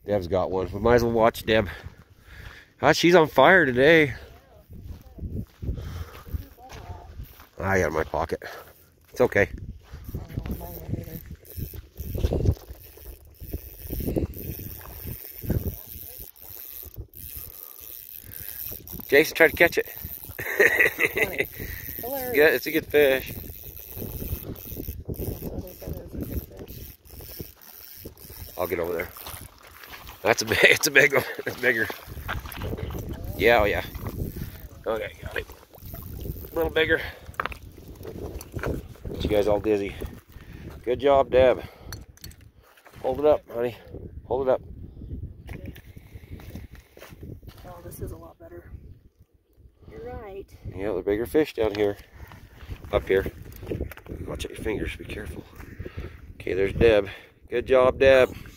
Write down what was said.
Deb's got one. We might as well watch Deb. Ah, she's on fire today. I got it in my pocket. It's okay. Jason tried to catch it. Good, it's a good fish. I'll get over there. That's a big, it's a big one. It's bigger. Yeah, oh yeah. Okay, got it. A little bigger. Got you guys all dizzy. Good job, Deb. Hold it up, honey. Hold it up. Oh, this is a lot better. You're right. Yeah, the bigger fish down here. Up here. Watch out your fingers, be careful. Okay, there's Deb. Good job, Deb.